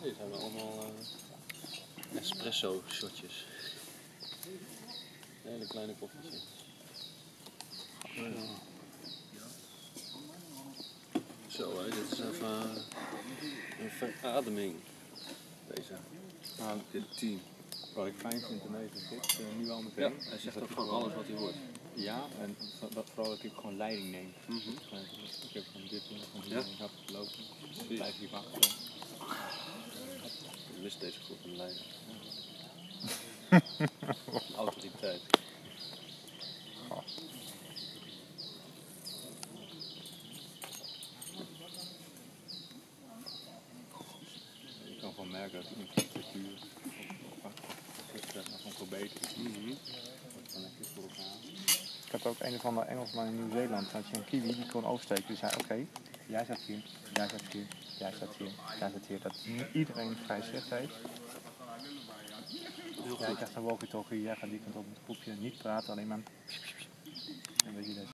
Dit zijn allemaal espresso shotjes. Hele kleine koffietjes. Zo hè, dit is even een verademing. Deze. Nou, Dit team. wat ik fijn vind ermee is dit nu al Ja, meteen. hij zegt ook gewoon alles wat hij hoort. Ja, en dat vooral dat ik gewoon leiding neem. Mhm. Ik heb gewoon dit en van hier Ja. en gaat lopen. Blijf hier achter. Je mist deze groep een leider. Autoriteit. Je kan gewoon merken dat die infrastructuur nog verbeterd is. Dat dan echt voor elkaar. Ik had ook een van de Engelsman in Nieuw-Zeeland, had je een kiwi die kon oversteken. Die zei, oké, jij staat hier, jij staat hier, jij staat hier, jij staat hier. Dat iedereen vrij zicht heeft. Jij krijgt een walkie-talkie, jij gaat die kant op met het groepje. Niet praten, alleen maar... En weet je,